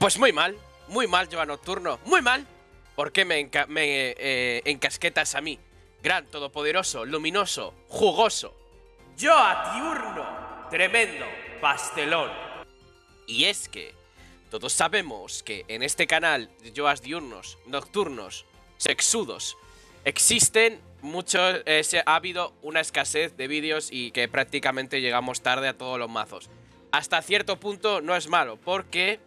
Pues muy mal, Joa Nocturno, muy mal. ¿Por qué me encasquetas a mí? Gran, todopoderoso, luminoso, jugoso. Joa Diurno, tremendo, pastelón. Y es que todos sabemos que en este canal de Joas Diurnos, Nocturnos, Sexudos, existen muchos... ha habido una escasez de vídeos y que prácticamente llegamos tarde a todos los mazos. Hasta cierto punto no es malo, porque...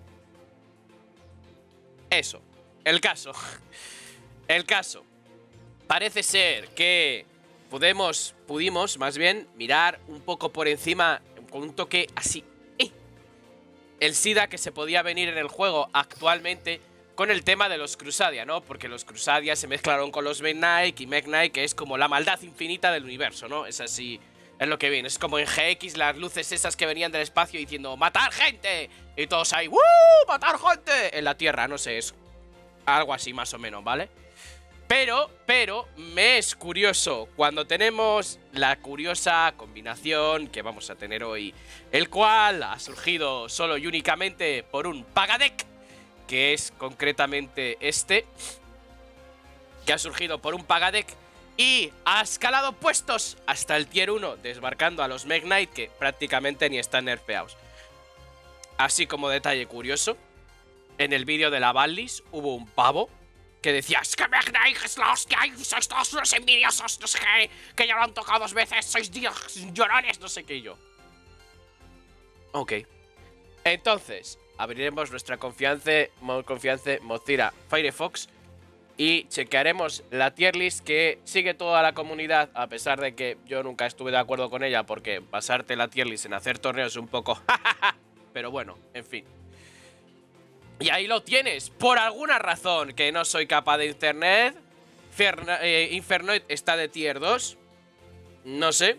Eso, el caso. El caso. Parece ser que pudimos más bien mirar un poco por encima, con un toque así, el SIDA que se podía venir en el juego actualmente con el tema de los Crusadia, ¿no? Porque los Crusadia se mezclaron con los Mech Knight y Mech Knight, que es como la maldad infinita del universo, ¿no? Es así, es lo que viene. Es como en GX las luces esas que venían del espacio diciendo ¡matar gente! Y todos ahí ¡woo! ¡Matar gente! En la Tierra, no sé, es algo así más o menos, ¿vale? Pero me es curioso cuando tenemos la curiosa combinación que vamos a tener hoy, el cual ha surgido solo y únicamente por un Pagadeck, que es concretamente este, que ha surgido por un Pagadeck y ha escalado puestos hasta el tier 1, desbarcando a los Mech Knight que prácticamente ni están nerfeados. Así como detalle curioso, en el vídeo de la Ballis hubo un pavo que decía, es que Mech Knight es la hostia, sois todos unos envidiosos, no sé qué, que ya lo han tocado 2 veces, sois llorones, no sé qué, y yo. Ok. Entonces, abriremos nuestra confianza Mozilla Firefox y chequearemos la tier list que sigue toda la comunidad, a pesar de que yo nunca estuve de acuerdo con ella, porque basarte la tier list en hacer torneos es un poco pero bueno, en fin. Y ahí lo tienes, por alguna razón que no soy capaz de internet. Infernoid está de tier 2. No sé.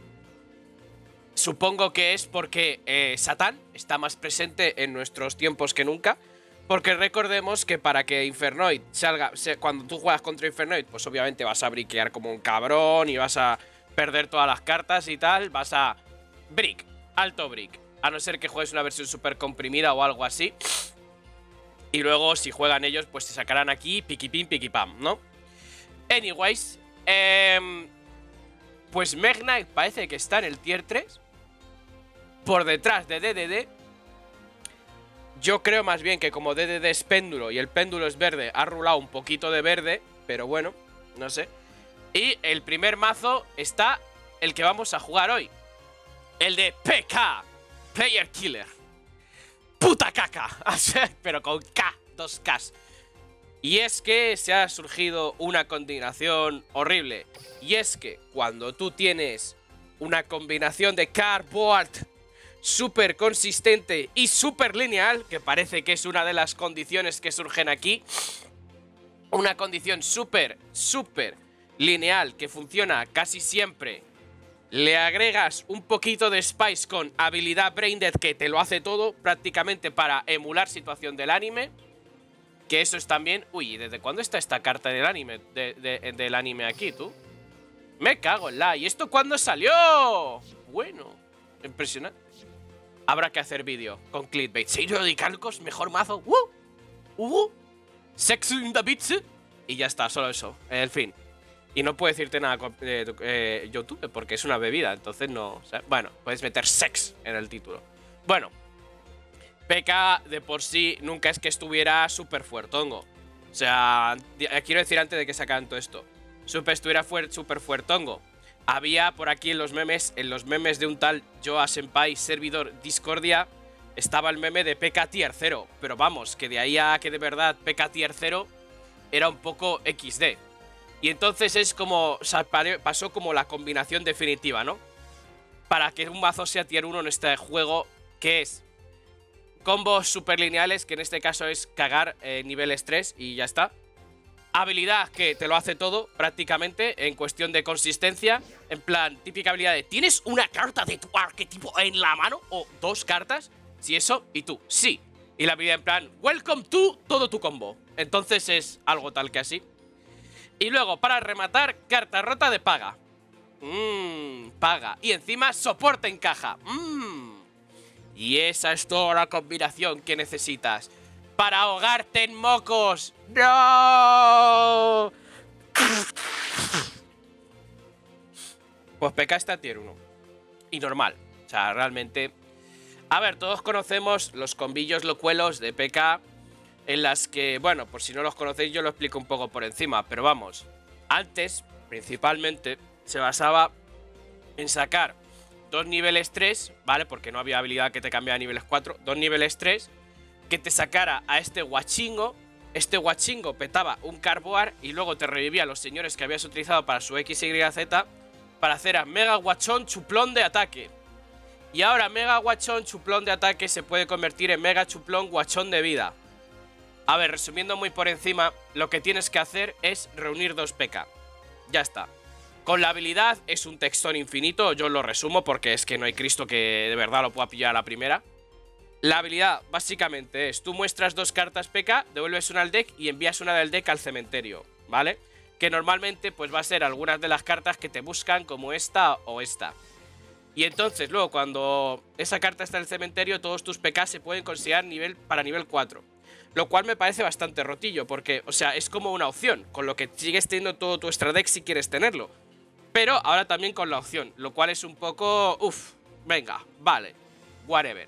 Supongo que es porque Satán está más presente en nuestros tiempos que nunca. Porque recordemos que para que Infernoid salga... Cuando tú juegas contra Infernoid, pues obviamente vas a briquear como un cabrón y vas a perder todas las cartas y tal. Vas a... Brick, alto brick. A no ser que juegues una versión súper comprimida o algo así. Y luego, si juegan ellos, pues te sacarán aquí piqui pam, ¿no? Anyways, pues Mech Knight parece que está en el tier 3. Por detrás de DDD. Yo creo más bien que como DDD es péndulo y el péndulo es verde, ha rulado un poquito de verde. Pero bueno, no sé. Y el primer mazo está el que vamos a jugar hoy. El de PK, Player Killer. ¡Puta caca! Pero con K, 2 Ks. Y es que se ha surgido una combinación horrible. Y es que cuando tú tienes una combinación de cardboard súper consistente y súper lineal, que parece que es una de las condiciones que surgen aquí, una condición súper lineal que funciona casi siempre. Le agregas un poquito de spice con habilidad Braindead que te lo hace todo prácticamente para emular situación del anime. Que eso es también... Uy, ¿desde cuándo está esta carta del anime? Del anime aquí, tú. Me cago en la... ¿Y esto cuándo salió? Bueno, impresionante. Habrá que hacer vídeo con clickbait. Seiro de Calcos, mejor mazo. Sex in the bits. Y ya está, solo eso. En fin. Y no puedo decirte nada con YouTube porque es una bebida, entonces no... O sea, bueno, puedes meter sex en el título. Bueno, PK de por sí nunca es que estuviera súper fuertongo. O sea, quiero decir antes de que sacaran todo esto. Estuviera súper fuertongo. Había por aquí en los memes de un tal Joa Senpai servidor Discordia, estaba el meme de PK tier 0. Pero vamos, que de ahí a que de verdad PK tier 0 era un poco XD. Y entonces es como... O sea, pasó como la combinación definitiva, ¿no? Para que un mazo sea tier 1 en este juego, que es combos super lineales, que en este caso es cagar niveles 3 y ya está. Habilidad que te lo hace todo, prácticamente, en cuestión de consistencia. En plan, típica habilidad de ¿tienes una carta de tu arquetipo en la mano? O 2 cartas, si eso, y tú, sí. Y la habilidad en plan, welcome to todo tu combo. Entonces es algo tal que así. Y luego, para rematar, carta rota de paga. Paga. Y encima, soporte en caja. Y esa es toda la combinación que necesitas para ahogarte en mocos. ¡No! Pues P.K. está tier 1. Y normal. O sea, realmente... A ver, todos conocemos los combillos locuelos de P.K. en las que, bueno, por si no los conocéis yo lo explico un poco por encima. Pero vamos, antes, principalmente, se basaba en sacar 2 niveles 3, ¿vale? Porque no había habilidad que te cambiara a niveles 4. 2 niveles 3, que te sacara a este guachingo. Este guachingo petaba un carboar y luego te revivía a los señores que habías utilizado para su XYZ para hacer a Mega Guachón Chuplón de ataque. Y ahora Mega Guachón Chuplón de ataque se puede convertir en Mega Chuplón Guachón de vida. A ver, resumiendo muy por encima, lo que tienes que hacer es reunir 2 P.K. Ya está. Con la habilidad es un textón infinito, yo lo resumo porque es que no hay Cristo que de verdad lo pueda pillar a la primera. La habilidad básicamente es, tú muestras 2 cartas P.K., devuelves una al deck y envías una del deck al cementerio, ¿vale? Que normalmente pues va a ser algunas de las cartas que te buscan como esta o esta. Y entonces luego cuando esa carta está en el cementerio, todos tus P.K. se pueden considerar para nivel 4. Lo cual me parece bastante rotillo porque, o sea, es como una opción, con lo que sigues teniendo todo tu extra deck si quieres tenerlo. Pero ahora también con la opción, lo cual es un poco... venga, vale, whatever.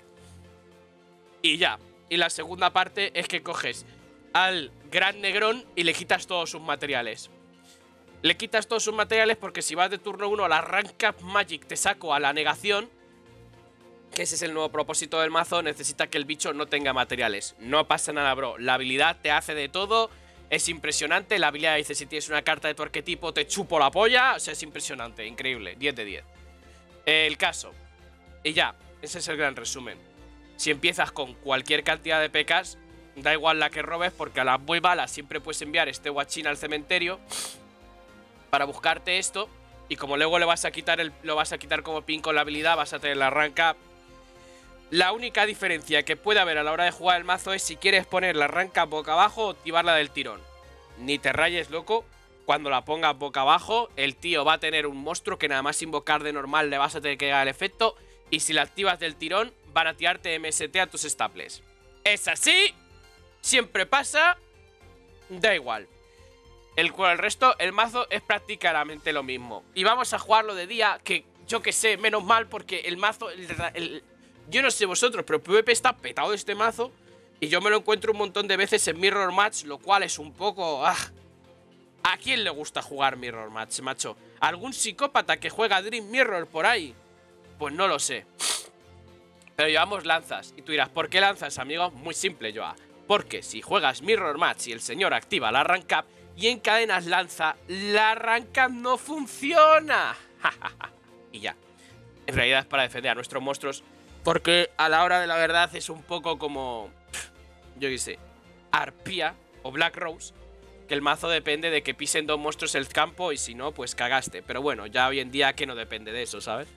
Y ya. Y la segunda parte es que coges al Gran Negrón y le quitas todos sus materiales. Le quitas todos sus materiales porque si vas de turno 1 a la Rank Up Magic te saco a la negación, que ese es el nuevo propósito del mazo, necesita que el bicho no tenga materiales. No pasa nada, bro. La habilidad te hace de todo. Es impresionante, la habilidad dice si tienes una carta de tu arquetipo te chupo la polla. O sea, es impresionante, increíble, 10 de 10. El caso. Y ya, ese es el gran resumen. Si empiezas con cualquier cantidad de P.K.s, da igual la que robes porque a las muy balas siempre puedes enviar este guachín al cementerio para buscarte esto. Y como luego lo vas a quitar como pin con la habilidad, vas a tener la rank up. La única diferencia que puede haber a la hora de jugar el mazo es si quieres poner la rank up boca abajo o activarla del tirón. Ni te rayes, loco. Cuando la pongas boca abajo, el tío va a tener un monstruo que nada más invocar de normal le vas a tener que dar el efecto. Y si la activas del tirón, van a tirarte MST a tus staples. Es así. Siempre pasa. Da igual. El resto, el mazo es prácticamente lo mismo. Y vamos a jugarlo de día, que yo que sé, menos mal porque el mazo... yo no sé vosotros, pero PvP está petado de este mazo. Y yo me lo encuentro un montón de veces en Mirror Match, lo cual es un poco... ¿A quién le gusta jugar Mirror Match, macho? ¿Algún psicópata que juega Dream Mirror por ahí? Pues no lo sé. Pero llevamos lanzas. Y tú dirás, ¿por qué lanzas, amigo? Muy simple, Joa. Porque si juegas Mirror Match y el señor activa la rank up y encadenas lanza, la rank up no funciona. Y ya. En realidad es para defender a nuestros monstruos. Porque a la hora de la verdad es un poco como... yo qué sé. Arpía o Black Rose. Que el mazo depende de que pisen 2 monstruos el campo y si no, pues cagaste. Pero bueno, ya hoy en día que no depende de eso, ¿sabes?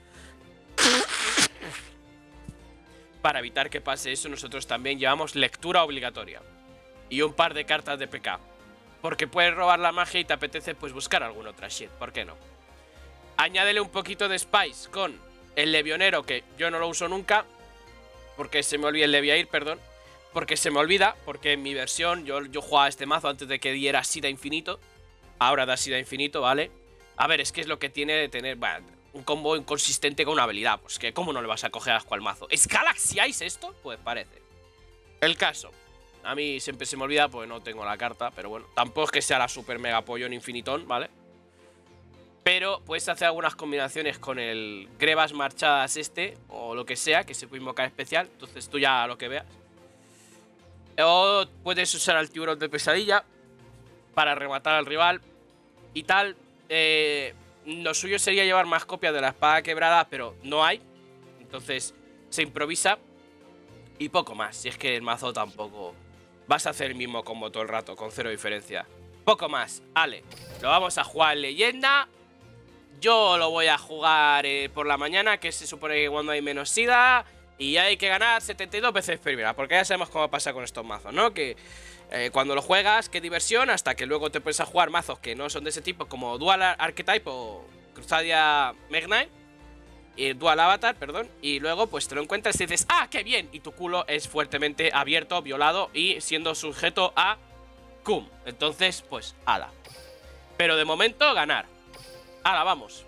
Para evitar que pase eso, nosotros también llevamos lectura obligatoria. Y un par de cartas de P.K. Porque puedes robar la magia y te apetece pues buscar alguna otra shit, ¿por qué no? Añádele un poquito de spice con el levionero, que yo no lo uso nunca. Porque se me olvida el leviair, perdón. Porque se me olvida, porque en mi versión yo jugaba este mazo antes de que diera Sida infinito. Ahora da Sida infinito, ¿vale? A ver, es que es lo que tiene de tener, bueno, un combo inconsistente con una habilidad. Pues que ¿cómo no le vas a coger asco al mazo? ¿Es Galaxy Ice esto? Pues parece. El caso. A mí siempre se me olvida porque no tengo la carta, pero bueno. Tampoco es que sea la super mega pollón infinitón, ¿vale? Pero puedes hacer algunas combinaciones con el Grebas Marchadas o lo que sea, que se puede invocar especial. Entonces tú ya lo que veas. O puedes usar al tiburón de pesadilla para rematar al rival y tal. Lo suyo sería llevar más copias de la espada quebrada, pero no hay. Entonces se improvisa. Y poco más, si es que el mazo tampoco... Vas a hacer el mismo combo todo el rato, con 0 diferencia. Poco más, ale. Lo vamos a jugar en leyenda. Yo lo voy a jugar por la mañana, que se supone que cuando hay menos sida. Y hay que ganar 72 veces primera, porque ya sabemos cómo pasa con estos mazos, ¿no? Que cuando lo juegas, qué diversión, hasta que luego te pones a jugar mazos que no son de ese tipo, como Dual Archetype o Crusadia Magnite. Dual Avatar, perdón. Y luego pues te lo encuentras y dices, ¡ah, qué bien! Y tu culo es fuertemente abierto, violado y siendo sujeto a cum. Entonces, pues, ala. Pero de momento, ganar. Ala, vamos.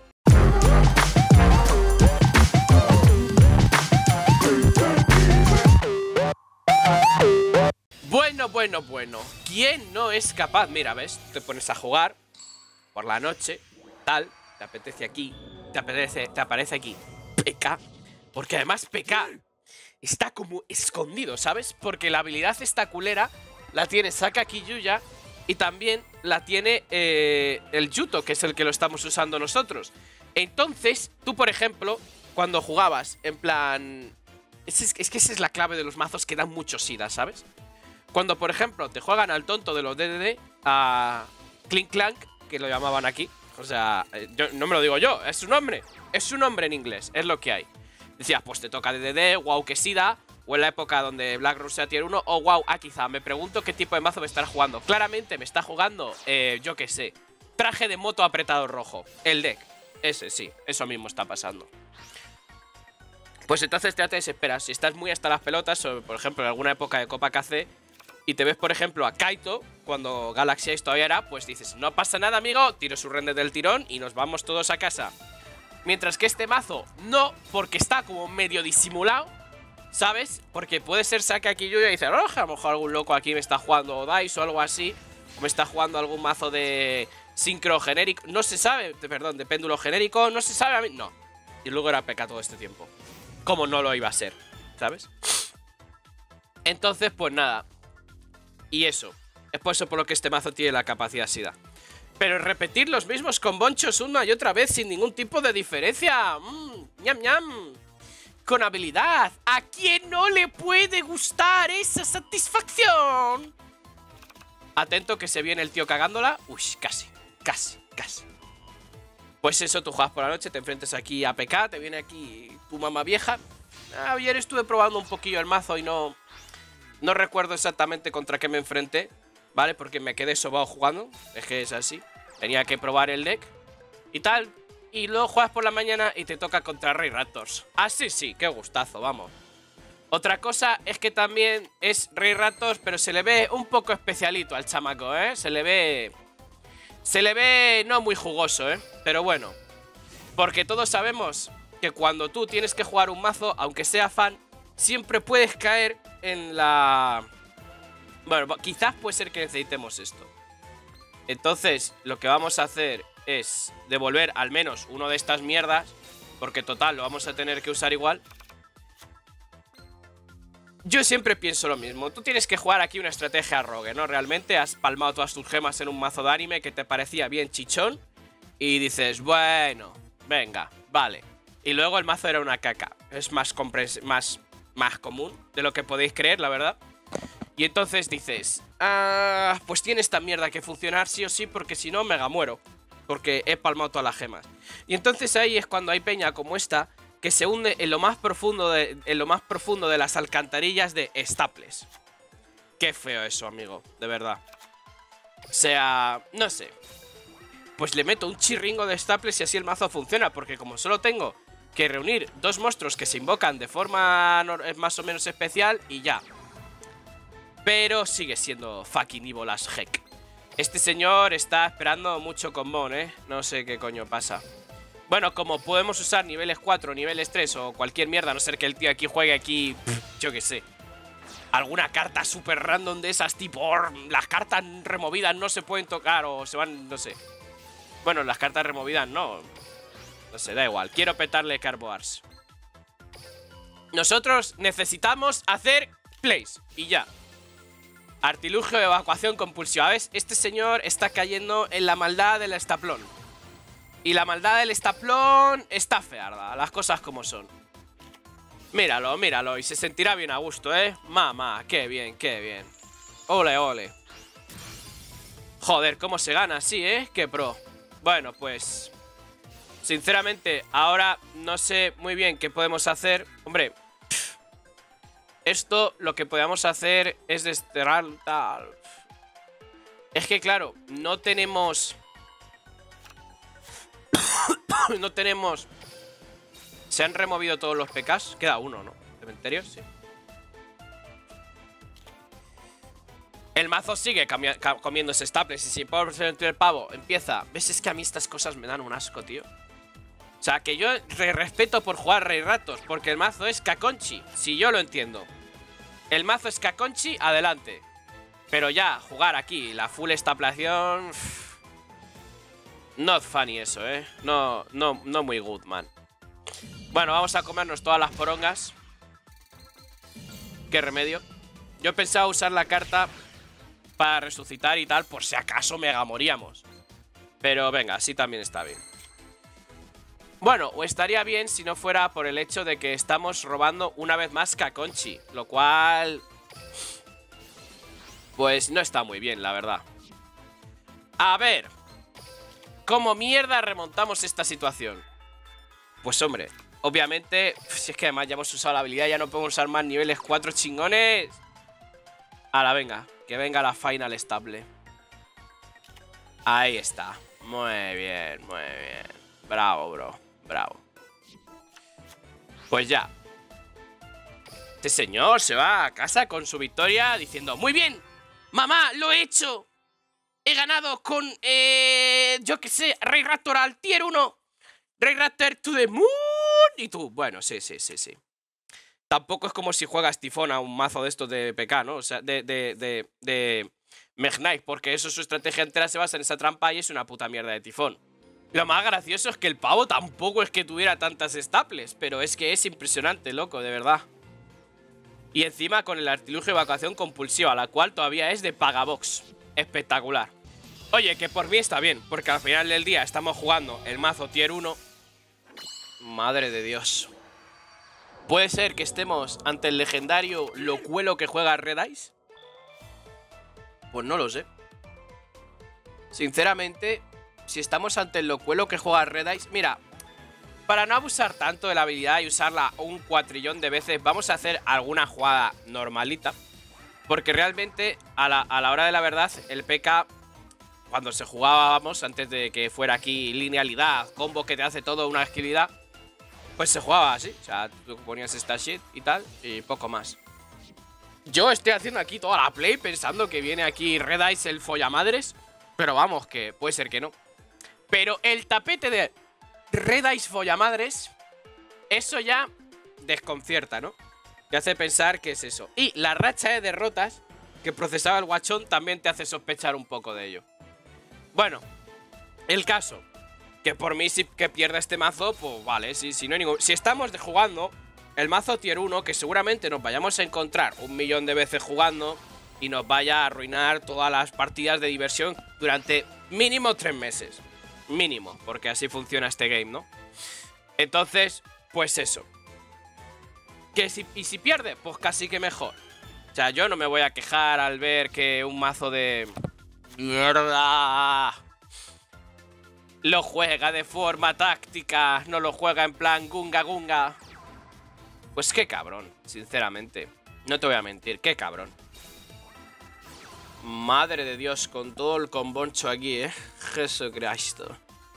Bueno. ¿Quién no es capaz? Mira, ¿ves? Te pones a jugar por la noche, tal, te apetece aquí, te aparece aquí PK, porque además PK está como escondido, ¿sabes? Porque la habilidad esta culera la tiene Sakaki Yuya y también la tiene el Yuto, que es el que lo estamos usando nosotros. Entonces, tú, por ejemplo, cuando jugabas, en plan... Es que esa es la clave de los mazos que dan mucho sida, ¿sabes? Cuando, por ejemplo, te juegan al tonto de los DDD, a Clink Clank, que lo llamaban aquí. O sea, no me lo digo yo, es su nombre. Es su nombre en inglés, es lo que hay. Decías, pues te toca DDD, wow, que sida. O en la época donde Black Rose sea tier 1, o wow, quizá. Me pregunto qué tipo de mazo me estará jugando. Claramente me está jugando, yo qué sé, traje de moto apretado rojo. El deck. Ese sí, eso mismo está pasando. Pues entonces te desesperas. Si estás muy hasta las pelotas, o por ejemplo en alguna época de Copa KC, y te ves, por ejemplo, a Kaito, cuando Galaxy Ace todavía era, pues dices, no pasa nada, amigo, tiro su render del tirón y nos vamos todos a casa. Mientras que este mazo, no, porque está como medio disimulado, ¿sabes? Porque puede ser Sakaki Yuya y dice, oh, a lo mejor algún loco aquí me está jugando Dice o algo así, o me está jugando algún mazo de sincro genérico, no se sabe, perdón, de péndulo genérico, no se sabe a mí, no. Y luego era PK todo este tiempo. Como no lo iba a ser, ¿sabes? Entonces, pues nada. Y eso, es por eso por lo que este mazo tiene la capacidad SIDA. Pero repetir los mismos combonchos una y otra vez sin ningún tipo de diferencia. Ñam ñam. Con habilidad. ¿A quién no le puede gustar esa satisfacción? Atento que se viene el tío cagándola. Uy, casi. Pues eso, tú juegas por la noche, te enfrentas aquí a PK, te viene aquí tu mamá vieja. Ayer estuve probando un poquillo el mazo y no recuerdo exactamente contra qué me enfrenté, ¿vale? Porque me quedé sobado jugando, es que es así. Tenía que probar el deck y tal. Y luego juegas por la mañana y te toca contra Rey Raptors. Así sí, qué gustazo, vamos. Otra cosa es que también es Rey Raptors, pero se le ve un poco especialito al chamaco, ¿eh? Se le ve no muy jugoso, ¿eh? Pero bueno, porque todos sabemos que cuando tú tienes que jugar un mazo, aunque sea fan, siempre puedes caer en la... Bueno, quizás puede ser que necesitemos esto. Entonces, lo que vamos a hacer es devolver al menos uno de estas mierdas, porque total, lo vamos a tener que usar igual. Yo siempre pienso lo mismo. Tú tienes que jugar aquí una estrategia rogue, ¿no? Realmente has palmado todas tus gemas en un mazo de anime que te parecía bien chichón y dices, bueno, venga, vale. Y luego el mazo era una caca. Es más común de lo que podéis creer, la verdad. Y entonces dices, pues tiene esta mierda que funcionar sí o sí, porque si no, mega muero. Porque he palmado todas las gemas. Y entonces ahí es cuando hay peña como esta que se hunde en lo más profundo de las alcantarillas de Staples. Qué feo eso, amigo, de verdad. O sea, no sé. Pues le meto un chirringo de Staples y así el mazo funciona, porque como solo tengo que reunir dos monstruos que se invocan de forma más o menos especial y ya. Pero sigue siendo fucking evil as heck. Este señor está esperando mucho combón, ¿eh? No sé qué coño pasa. Bueno, como podemos usar niveles 4, niveles 3 o cualquier mierda, a no ser que el tío aquí juegue aquí, yo qué sé, alguna carta super random de esas tipo, las cartas removidas no se pueden tocar o se van, no sé. Bueno, las cartas removidas no sé, da igual, quiero petarle Carboars. Nosotros necesitamos hacer plays y ya. Artilugio de evacuación compulsiva. ¿Ves? Este señor está cayendo en la maldad del estaplón. Y la maldad del estaplón está fearda, las cosas como son. Míralo, míralo, y se sentirá bien a gusto, ¿eh? Mamá, qué bien, qué bien. Ole, ole. Joder, cómo se gana así, ¿eh? Qué pro. Bueno, pues... sinceramente, ahora no sé muy bien qué podemos hacer. Hombre, esto lo que podemos hacer es desterrar tal. Es que claro, no tenemos... no tenemos ¿Se han removido todos los PKs? Queda uno, ¿no? ¿Cementerio? Sí. El mazo sigue comiéndose staples. Y si por el pavo empieza... ¿Ves? Es que a mí estas cosas me dan un asco, tío. O sea, que yo respeto por jugar Rey Ratos, porque el mazo es Caconchi. Si yo lo entiendo. El mazo es Caconchi, adelante. Pero ya, jugar aquí, la full estaplación... Not funny eso, No muy good, man. Bueno, vamos a comernos todas las porongas. ¿Qué remedio? Yo pensaba usar la carta para resucitar y tal, por si acaso mega moríamos. Pero venga, así también está bien. Bueno, o estaría bien si no fuera por el hecho de que estamos robando una vez más Caconchi. Lo cual... pues no está muy bien, la verdad. A ver... ¿cómo mierda remontamos esta situación? Pues hombre, obviamente... si es que además ya hemos usado la habilidad, ya no podemos usar más niveles 4 chingones. Ahora, venga, que venga la final estable. Ahí está. Muy bien, muy bien. Bravo, bro. Bravo. Pues ya. Este señor se va a casa con su victoria diciendo: ¡muy bien! ¡Mamá, lo he hecho! He ganado con, yo qué sé, Rey Raptor al tier 1. Rey Raptor to the moon. Y tú, bueno, sí. Tampoco es como si juegas Tifón a un mazo de estos de PK, ¿no? O sea, de Mech Knight, porque eso, su estrategia entera se basa en esa trampa y es una puta mierda de Tifón. Lo más gracioso es que el pavo tampoco es que tuviera tantas staples, pero es que es impresionante, loco, de verdad. Y encima con el artilugio de evacuación compulsiva, la cual todavía es de Pagabox. Espectacular. Oye, que por mí está bien, porque al final del día estamos jugando el mazo tier 1. Madre de Dios. ¿Puede ser que estemos ante el legendario Locuelo que juega Red Ice? Pues no lo sé. Sinceramente, si estamos ante el Locuelo que juega Red Ice... Mira, para no abusar tanto de la habilidad y usarla un cuatrillón de veces, vamos a hacer alguna jugada normalita. Porque realmente, a la hora de la verdad, el PK, cuando se jugaba, vamos, antes de que fuera aquí linealidad, combo que te hace todo, una agilidad, pues se jugaba así. O sea, tú ponías esta shit y tal, y poco más. Yo estoy haciendo aquí toda la play pensando que viene aquí Red Ice el follamadres, pero vamos, que puede ser que no. Pero el tapete de Red Ice follamadres, eso ya desconcierta, ¿no? Te hace pensar que es eso. Y la racha de derrotas que procesaba el guachón también te hace sospechar un poco de ello. Bueno, el caso, que por mí si que pierda este mazo, pues vale, si no hay ningún... Si estamos jugando el mazo tier 1, que seguramente nos vayamos a encontrar 1.000.000 de veces jugando y nos vaya a arruinar todas las partidas de diversión durante mínimo 3 meses. Mínimo, porque así funciona este game, ¿no? Entonces, pues eso. Y si pierde, pues casi que mejor. O sea, yo no me voy a quejar al ver que un mazo de... ¡mierda! Lo juega de forma táctica, no lo juega en plan gunga gunga. Pues qué cabrón, sinceramente. No te voy a mentir, qué cabrón. Madre de Dios, con todo el comboncho aquí, Jesucristo.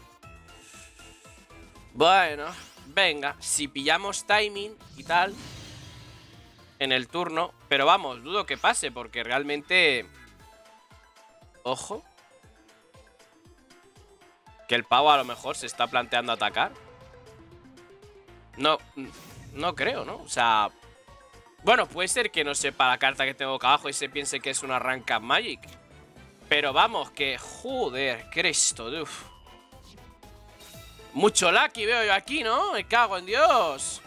Bueno, venga, si pillamos timing y tal en el turno, pero vamos, dudo que pase porque realmente... Ojo. Que el pavo a lo mejor se está planteando atacar. No creo, ¿no? O sea... Bueno, puede ser que no sepa la carta que tengo acá abajo y se piense que es una Rank Up Magic. Pero vamos, que... Joder, Cristo, uf. Mucho Lucky veo yo aquí, ¿no? Me cago en Dios.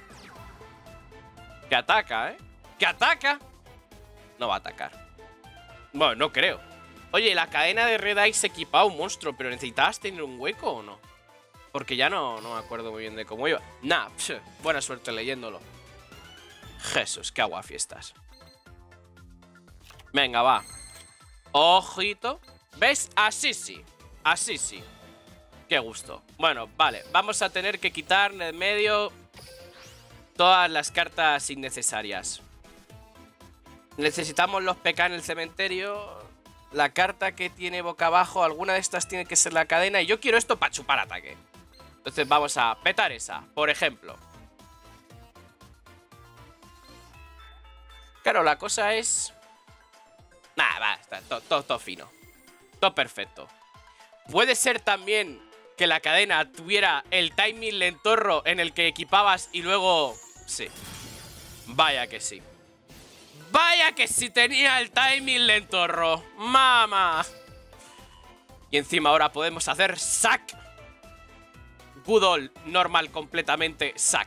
Que ataca, ¿eh? ¡Que ataca! No va a atacar. Bueno, no creo. Oye, la cadena de Red Ice equipaba un monstruo, pero ¿necesitabas tener un hueco o no? Porque ya no me acuerdo muy bien de cómo iba. Nah, buena suerte leyéndolo. Jesús, qué aguafiestas. Venga, va. Ojito. ¿Ves? Así sí. Así sí. Qué gusto. Bueno, vale. Vamos a tener que quitar de medio todas las cartas innecesarias. Necesitamos los PK en el cementerio. La carta que tiene boca abajo, alguna de estas tiene que ser la cadena. Y yo quiero esto para chupar ataque. Entonces vamos a petar esa, por ejemplo. Claro, la cosa es... Nah, va, está todo fino. Todo perfecto. Puede ser también que la cadena tuviera el timing lentorro en el que equipabas y luego... Sí. Vaya que sí. Vaya que sí tenía el timing lentorro. ¡Mama! Y encima ahora podemos hacer sack. Good old, normal, completamente sack.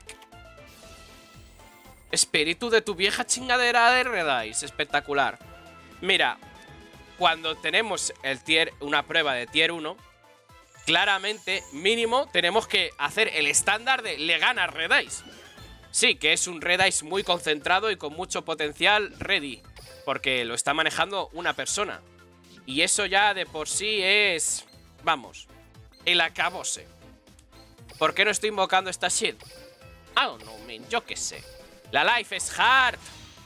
Espíritu de tu vieja chingadera de Red-Eyes. Espectacular. Mira, cuando tenemos una prueba de tier 1, claramente, mínimo, tenemos que hacer el estándar de le gana Red-Eyes. Sí, que es un Red-Eyes muy concentrado y con mucho potencial ready. Porque lo está manejando una persona. Y eso ya de por sí es... Vamos, el acabose. ¿Por qué no estoy invocando esta shit? I don't know, man, yo qué sé. La life is hard.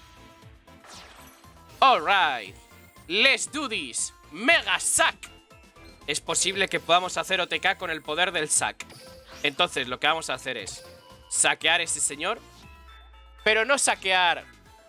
Alright. Let's do this. Mega sack. Es posible que podamos hacer OTK con el poder del sack. Entonces lo que vamos a hacer es saquear a ese señor. Pero no saquear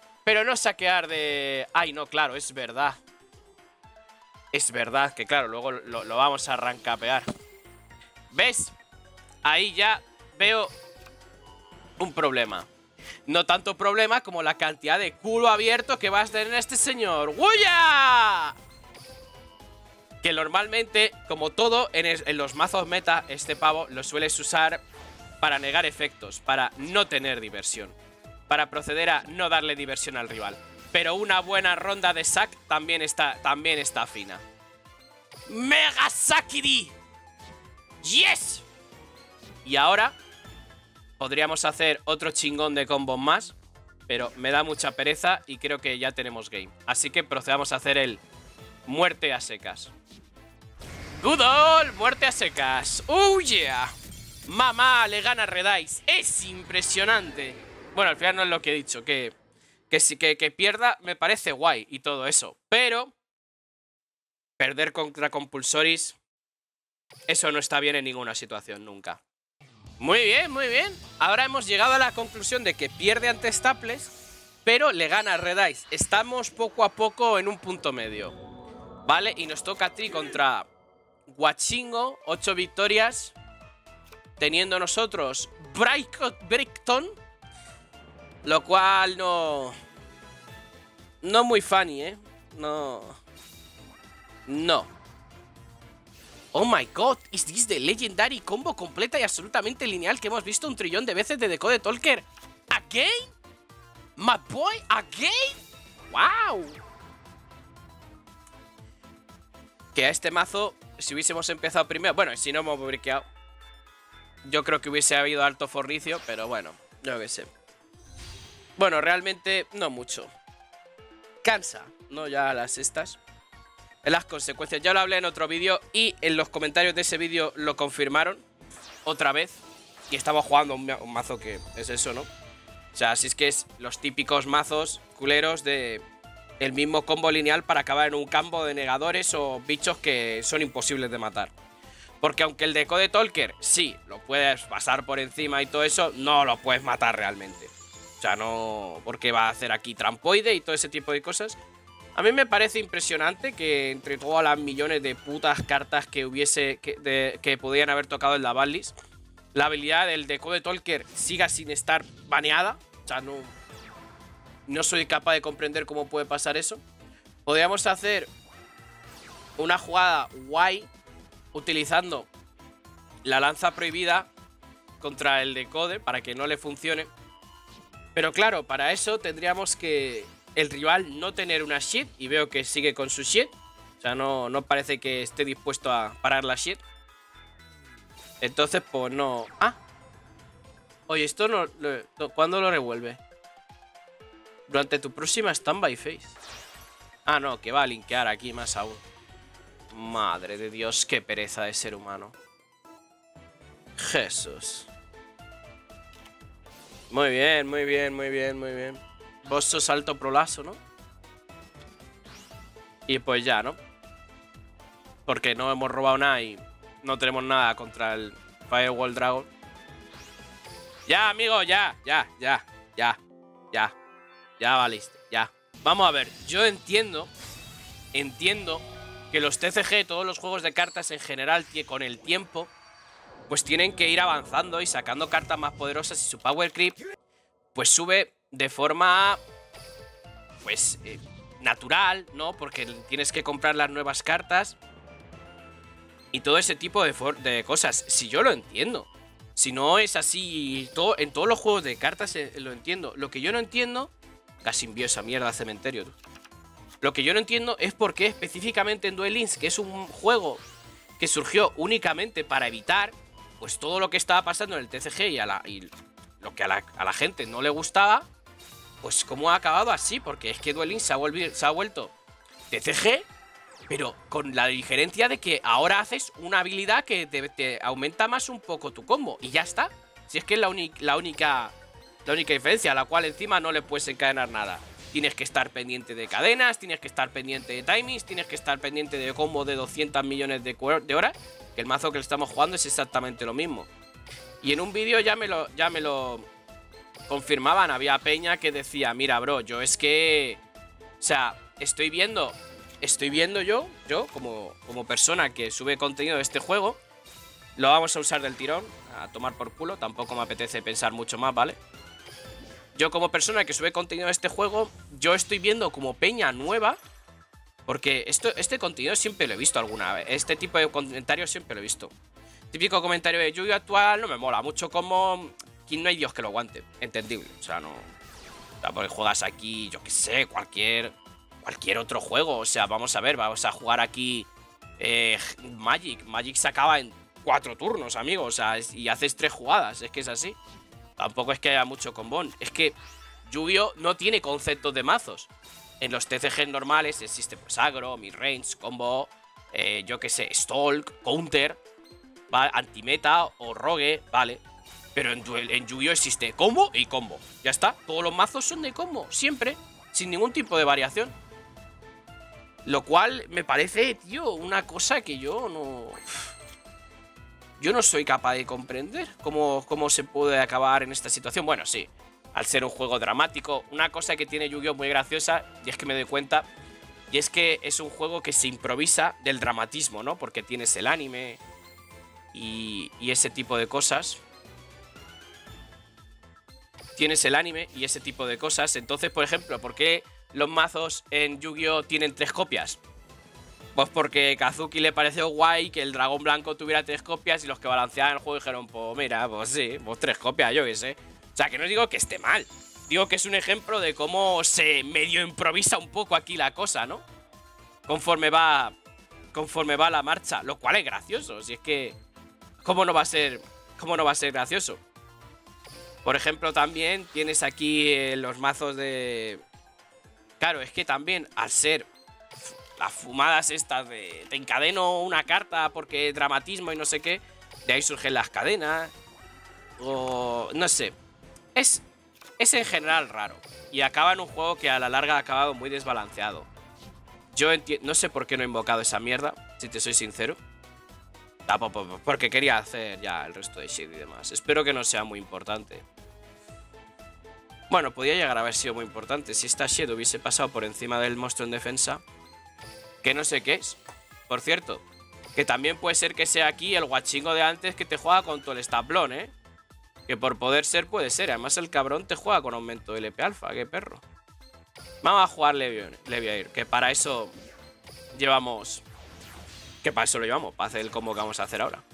de... Ay, no, claro, es verdad. Es verdad que, claro, luego lo vamos a rancapear. ¿Ves? Ahí ya veo un problema. No tanto problema como la cantidad de culo abierto que va a tener este señor. ¡Huya! Que normalmente, como todo en los mazos meta, este pavo lo sueles usar para negar efectos, para no tener diversión, para proceder a no darle diversión al rival. Pero una buena ronda de sack también está fina. ¡Mega Sakiri! ¡Yes! Y ahora podríamos hacer otro chingón de combos más, pero me da mucha pereza y creo que ya tenemos game. Así que procedamos a hacer el muerte a secas. Good old, muerte a secas. ¡Oh, yeah! Mamá, le gana Red-Eyes. Es impresionante. Bueno, al final no es lo que he dicho, que pierda me parece guay y todo eso. Pero perder contra Compulsoris, eso no está bien en ninguna situación, nunca. Muy bien, muy bien. Ahora hemos llegado a la conclusión de que pierde ante Staples, pero le gana a Red-Eyes. Estamos poco a poco en un punto medio, ¿vale? Y nos toca a Tri contra Guachingo, 8 victorias, teniendo nosotros Brighton, lo cual no muy funny, ¿eh? No. Oh my god, is this the legendary combo completa y absolutamente lineal que hemos visto un trillón de veces de Decode Talker? ¿Again? ¿My boy? ¿Again? ¡Wow! Que a este mazo, si hubiésemos empezado primero... Bueno, si no hemos briqueado, yo creo que hubiese habido alto fornicio, pero bueno, yo qué sé. Bueno, realmente no mucho. Cansa, ¿no? Ya las estas... Las consecuencias, ya lo hablé en otro vídeo y en los comentarios de ese vídeo lo confirmaron otra vez. Y estamos jugando un mazo que es eso, ¿no? O sea, así es que es los típicos mazos culeros de el mismo combo lineal para acabar en un campo de negadores o bichos que son imposibles de matar. Porque aunque el Decode Talker sí, lo puedes pasar por encima y todo eso, no lo puedes matar realmente. O sea, no... Porque va a hacer aquí trampoide y todo ese tipo de cosas. A mí me parece impresionante que entre todas las millones de putas cartas que que podían haber tocado en la banlist, la habilidad del Decode Talker siga sin estar baneada. O sea, no soy capaz de comprender cómo puede pasar eso. Podríamos hacer una jugada guay utilizando la lanza prohibida contra el Decode para que no le funcione. Pero claro, para eso tendríamos que... el rival no tener una shit, y veo que sigue con su shit. O sea, no parece que esté dispuesto a parar la shit. Entonces, pues no... Ah. Oye, esto no... ¿Cuándo lo revuelve? Durante tu próxima standby phase. Ah, no, que va a linkear aquí más aún. Madre de Dios, qué pereza de ser humano. Jesús. Muy bien, muy bien, muy bien, muy bien. Vos sos alto prolazo, ¿no? Y pues ya, ¿no? Porque no hemos robado nada y no tenemos nada contra el Firewall Dragon. Ya, amigo, ya valiste, ya. Vamos a ver, yo entiendo que los TCG, todos los juegos de cartas en general, con el tiempo, pues tienen que ir avanzando y sacando cartas más poderosas y su power creep, pues sube de forma, pues, natural, ¿no? Porque tienes que comprar las nuevas cartas y todo ese tipo de cosas. Si yo lo entiendo. Si no es así, en todos los juegos de cartas lo entiendo. Lo que yo no entiendo... Casi envío esa mierda al cementerio, tú. Lo que yo no entiendo es por qué específicamente en Duel Links, que es un juego que surgió únicamente para evitar pues todo lo que estaba pasando en el TCG y lo que a la gente no le gustaba, pues cómo ha acabado así. Porque es que Duel Links se ha vuelto TCG, pero con la diferencia de que ahora haces una habilidad que te aumenta más un poco tu combo. Y ya está. Si es que es la única diferencia, a la cual encima no le puedes encadenar nada. Tienes que estar pendiente de cadenas, tienes que estar pendiente de timings, tienes que estar pendiente de combo de 200 millones de horas. Que el mazo que le estamos jugando es exactamente lo mismo. Y en un vídeo ya me lo confirmaban. Había peña que decía, mira, bro, yo es que... O sea, estoy viendo yo como persona que sube contenido de este juego, lo vamos a usar del tirón, a tomar por culo, tampoco me apetece pensar mucho más, ¿vale? Yo como persona que sube contenido de este juego, yo estoy viendo como peña nueva, porque este contenido siempre lo he visto alguna vez, este tipo de comentarios siempre lo he visto. Típico comentario de Yu-Gi-Oh actual, no me mola mucho, como... Aquí no hay Dios que lo aguante, entendible, o sea, no... O sea, porque juegas aquí, yo qué sé, cualquier otro juego. O sea, vamos a ver, vamos a jugar aquí Magic se acaba en 4 turnos, amigo. O sea, y haces 3 jugadas, es que es así. Tampoco es que haya mucho combón. Es que Yu-Gi-Oh no tiene conceptos de mazos. En los TCG normales existe pues agro, midrange, combo, yo qué sé, stalk, counter, ¿vale? Antimeta o rogue, ¿vale? Pero en Yu-Gi-Oh existe combo y combo. Ya está, todos los mazos son de combo, siempre, sin ningún tipo de variación. Lo cual me parece, tío, una cosa que yo no soy capaz de comprender cómo se puede acabar en esta situación. Bueno, sí, al ser un juego dramático. Una cosa que tiene Yu-Gi-Oh muy graciosa, y es que me doy cuenta, y es que es un juego que se improvisa del dramatismo, ¿no? Porque tienes el anime y ese tipo de cosas. Tienes el anime y ese tipo de cosas. Entonces, por ejemplo, ¿por qué los mazos en Yu-Gi-Oh tienen 3 copias? Pues porque Kazuki le pareció guay que el dragón blanco tuviera 3 copias y los que balanceaban el juego dijeron, pues mira, pues sí, pues 3 copias, yo qué sé. O sea, que no digo que esté mal. Digo que es un ejemplo de cómo se medio improvisa un poco aquí la cosa, ¿no? Conforme va la marcha, lo cual es gracioso. Si es que, ¿cómo no va a ser gracioso? Por ejemplo, también tienes aquí los mazos de... Claro, es que también al ser las fumadas estas de te encadeno una carta porque dramatismo y no sé qué, de ahí surgen las cadenas. O... no sé. Es en general raro. Y acaba en un juego que a la larga ha acabado muy desbalanceado. Yo no sé por qué no he invocado esa mierda, si te soy sincero. Porque quería hacer ya el resto de shit y demás. Espero que no sea muy importante. Bueno, podría llegar a haber sido muy importante si esta shit hubiese pasado por encima del monstruo en defensa. Que no sé qué es. Por cierto, que también puede ser que sea aquí el guachingo de antes que te juega con todo el staplón, ¿eh? Que por poder ser, puede ser. Además el cabrón te juega con aumento de LP alfa, qué perro. Vamos a jugar Leviair, que para eso llevamos... Que para eso lo llevamos, para hacer el combo que vamos a hacer ahora.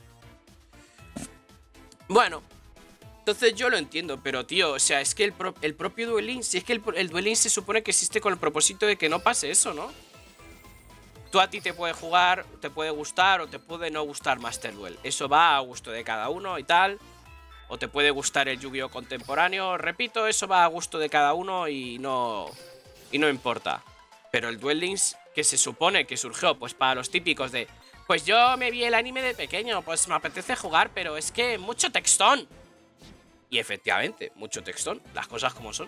Bueno, entonces yo lo entiendo, pero tío, o sea, es que el propio Duel Links, si es que el Duel Links se supone que existe con el propósito de que no pase eso, ¿no? Tú a ti te puede jugar, te puede gustar o te puede no gustar Master Duel. Eso va a gusto de cada uno y tal. O te puede gustar el Yu-Gi-Oh contemporáneo. Repito, eso va a gusto de cada uno y no importa. Pero el Duel Links, que se supone que surgió pues para los típicos de... Pues yo me vi el anime de pequeño, pues me apetece jugar, pero es que mucho textón. Y efectivamente, mucho textón, las cosas como son.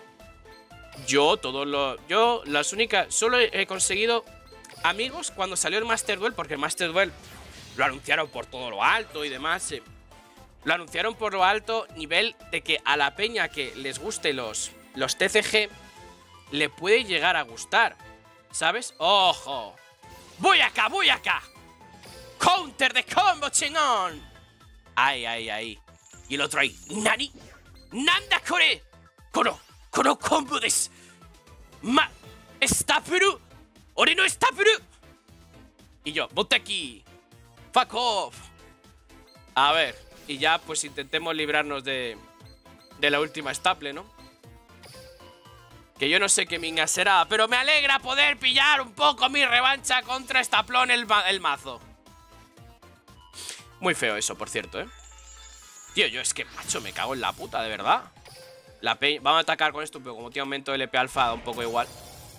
Solo he conseguido amigos cuando salió el Master Duel, porque el Master Duel lo anunciaron por todo lo alto y demás. Lo anunciaron por lo alto nivel de que a la peña que les guste los TCG le puede llegar a gustar, ¿sabes? ¡Ojo! ¡Voy acá, voy acá! ¡Counter de combo, chingón! Ahí, ahí, ahí. Y el otro ahí. ¡Nani! ¡Nanda kore! ¡Kono combo desu! ¡Stapuru! ¡Ore no stapuru! Y yo, ¡bote aquí! ¡Fuck off! A ver, y ya pues intentemos librarnos de la última staple, ¿no? Que yo no sé qué minga será, pero me alegra poder pillar un poco mi revancha contra Staplón el mazo. Muy feo eso, por cierto, ¿eh? Tío, yo es que, macho, me cago en la puta, de verdad. Vamos a atacar con esto, pero como tiene aumento de LP alfa, da un poco igual.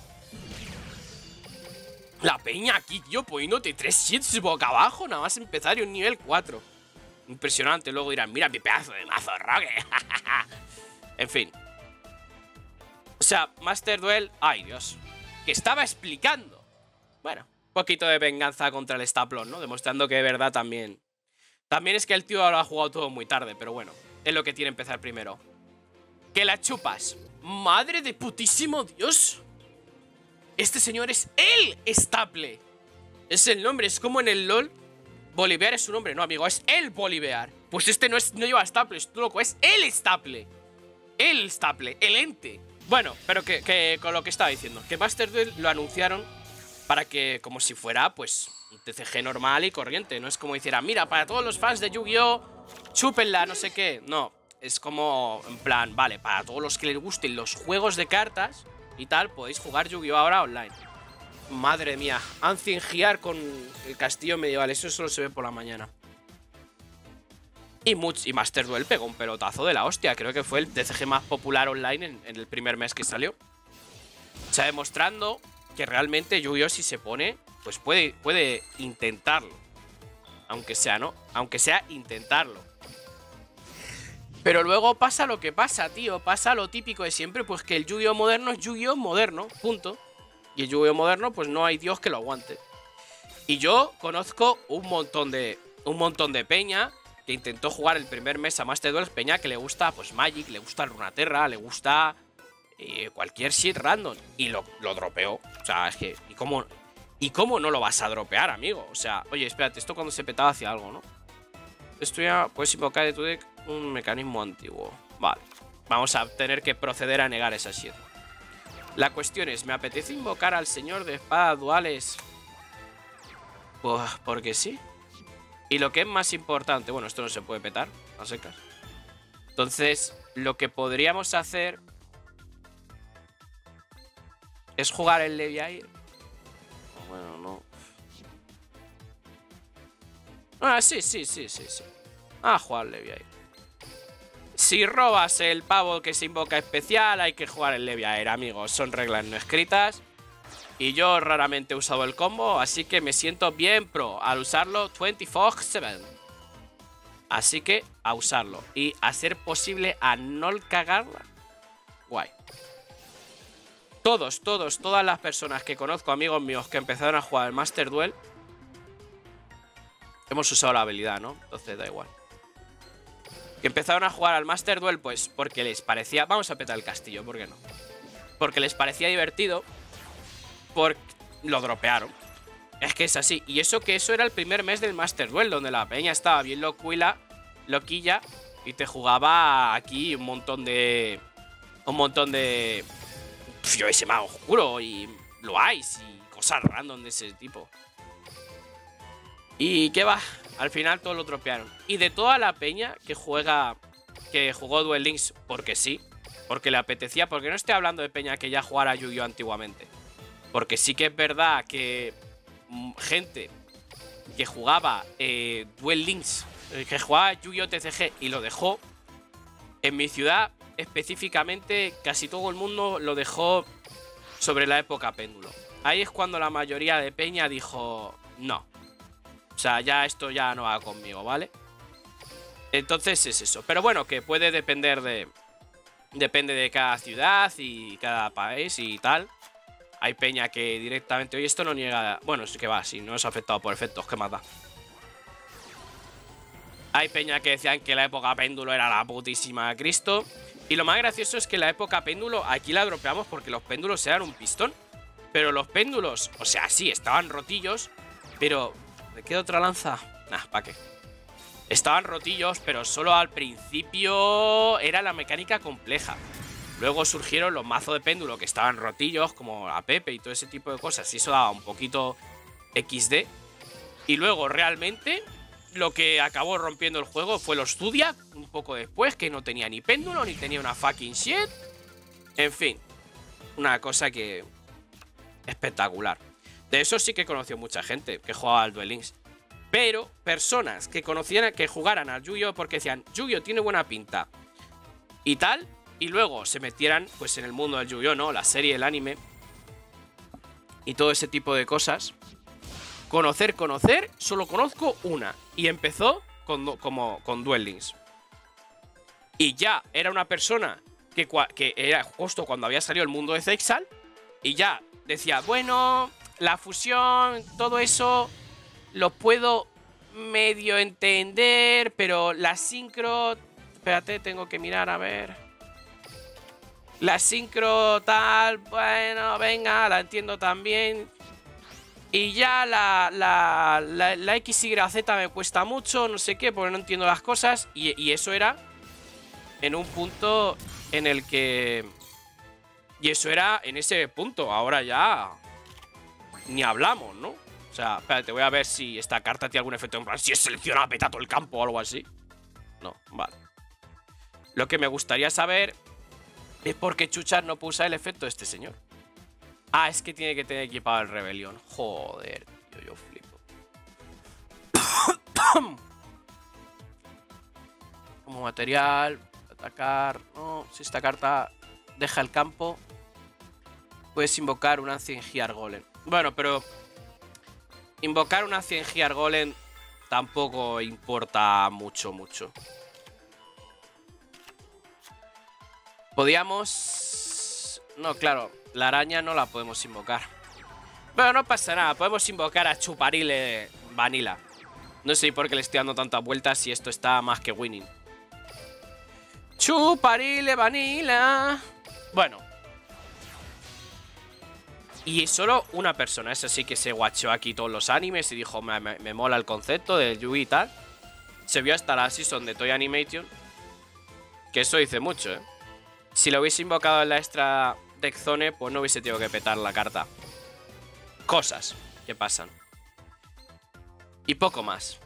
La peña aquí, tío, poniéndote 3 hits boca abajo, nada más empezar y un nivel 4. Impresionante, luego dirán, mira mi pedazo de mazo, Rogue. En fin. O sea, Master Duel... ¡Ay, Dios! Que estaba explicando. Bueno, un poquito de venganza contra el Staplón, ¿no? Demostrando que de verdad también... También es que el tío lo ha jugado todo muy tarde, pero bueno. Es lo que tiene empezar primero. ¡Que la chupas! ¡Madre de putísimo Dios! Este señor es el Staple. Es el nombre, es como en el LoL. Bolivar es su nombre, no, amigo, es el Bolivar. Pues este no lleva Staple, es tú loco, es el Staple. El Staple, el ente. Bueno, pero que con lo que estaba diciendo, que Master Duel lo anunciaron para que, como si fuera, pues, un TCG normal y corriente. No es como hiciera, mira, para todos los fans de Yu-Gi-Oh, chúpenla, no sé qué. No, es como, en plan, vale, para todos los que les gusten los juegos de cartas y tal, podéis jugar Yu-Gi-Oh ahora online. Madre mía, Ancient Gear con el castillo medieval, eso solo se ve por la mañana. Y Master Duel pegó un pelotazo de la hostia. Creo que fue el TCG más popular online en el primer mes que salió. O sea, demostrando que realmente Yu-Gi-Oh si se pone, pues puede intentarlo. Aunque sea, ¿no? Aunque sea intentarlo. Pero luego pasa lo que pasa, tío. Pasa lo típico de siempre, pues que el Yu-Gi-Oh moderno es Yu-Gi-Oh moderno, punto. Y el Yu-Gi-Oh moderno, pues no hay Dios que lo aguante. Y yo conozco un montón de peña que intentó jugar el primer mes a Master Duel, peña que le gusta pues Magic, le gusta Runeterra, le gusta cualquier shit random. Y lo dropeó. O sea, es que... ¿Y cómo no lo vas a dropear, amigo? O sea, oye, espérate, esto cuando se petaba hacía algo, ¿no? Esto ya puedes invocar de tu deck un mecanismo antiguo. Vale. Vamos a tener que proceder a negar esa shit. La cuestión es, ¿me apetece invocar al señor de espadas duales? Pues porque sí. Y lo que es más importante, bueno, esto no se puede petar, a secas. Entonces, lo que podríamos hacer es jugar el Leviair. Bueno, no. Ah, sí. Ah, jugar el Leviair. Si robas el pavo que se invoca especial, hay que jugar el Leviair, amigos. Son reglas no escritas. Y yo raramente he usado el combo, así que me siento bien pro al usarlo 24/7. Así que a usarlo. Y a ser posible a no cagarla. Guay. Todas las personas que conozco, amigos míos, que empezaron a jugar el Master Duel, hemos usado la habilidad, ¿no? Entonces da igual. Que empezaron a jugar al Master Duel, pues porque les parecía... Vamos a petar el castillo, ¿por qué no? Porque les parecía divertido. Porque lo dropearon. Es que es así. Y eso que eso era el primer mes del Master Duel, donde la peña estaba bien loquilla. Y te jugaba aquí un montón de... Yo ese mago oscuro y Loais y cosas random de ese tipo. ¿Y qué va? Al final todo lo dropearon. Y de toda la peña que jugó Duel Links porque sí, porque le apetecía, porque no estoy hablando de peña que ya jugara Yu-Gi-Oh antiguamente. Porque sí que es verdad que gente que jugaba Duel Links, que jugaba Yu-Gi-Oh TCG y lo dejó, en mi ciudad específicamente casi todo el mundo lo dejó sobre la época péndulo. Ahí es cuando la mayoría de peña dijo no. O sea, ya esto ya no va conmigo, ¿vale? Entonces es eso. Pero bueno, que puede depender de... Depende de cada ciudad y cada país y tal. Hay peña que directamente... Oye, esto no niega... Bueno, es que va, si no es afectado por efectos, ¿qué más da? Hay peña que decían que la época péndulo era la putísima Cristo. Y lo más gracioso es que la época péndulo aquí la dropeamos porque los péndulos eran un pistón. Pero los péndulos, o sea, sí, estaban rotillos, pero... ¿Me queda otra lanza? Nah, ¿para qué? Estaban rotillos, pero solo al principio era la mecánica compleja. Luego surgieron los mazos de péndulo que estaban rotillos, como la Pepe y todo ese tipo de cosas. Y eso daba un poquito XD. Y luego realmente lo que acabó rompiendo el juego fue los Zodiac, un poco después, que no tenía ni péndulo, ni tenía una fucking shit. En fin, una cosa que... espectacular. De eso sí que conoció mucha gente que jugaba al Duel Links. Pero personas que conocieran, que jugaran al Yu-Gi-Oh! Porque decían, Yu-Gi-Oh! Tiene buena pinta y tal, y luego se metieran pues en el mundo del Yu-Gi-Oh!, ¿no? La serie, el anime y todo ese tipo de cosas. Conocer, solo conozco una. Y empezó con Duel Links. Y ya era una persona que era justo cuando había salido el mundo de Zexal. Y ya decía, bueno, la fusión, todo eso lo puedo medio entender, pero la sincro... Espérate, tengo que mirar a ver. La sincro tal, bueno, venga, la entiendo también. Y ya la XYZ me cuesta mucho, no sé qué, porque no entiendo las cosas. Y eso era en un punto en el que... Y eso era en ese punto, ahora ya ni hablamos, ¿no? O sea, espérate, voy a ver si esta carta tiene algún efecto en plan, si es seleccionada, peta todo el campo o algo así. No, vale. Lo que me gustaría saber es por qué chuchas no puede usar el efecto de este señor. Ah, es que tiene que tener equipado el Rebelión. Joder, tío, yo flipo. Como material, atacar... No, si esta carta deja el campo, puedes invocar un Ancient Gear Golem. Bueno, pero... invocar un Ancient Gear Golem tampoco importa mucho. Podíamos... No, claro, la araña no la podemos invocar. Pero no pasa nada, podemos invocar a Chuparile Vanilla. No sé por qué le estoy dando tantas vueltas si esto está más que winning. Chuparile Vanilla. Bueno. Y solo una persona, eso sí que se guachó aquí todos los animes y dijo, me mola el concepto del Yu-Gi y tal. Se vio hasta la season de Toy Animation. Que eso dice mucho, ¿eh? Si lo hubiese invocado en la extra Deck Zone, pues no hubiese tenido que petar la carta. Cosas que pasan. Y poco más.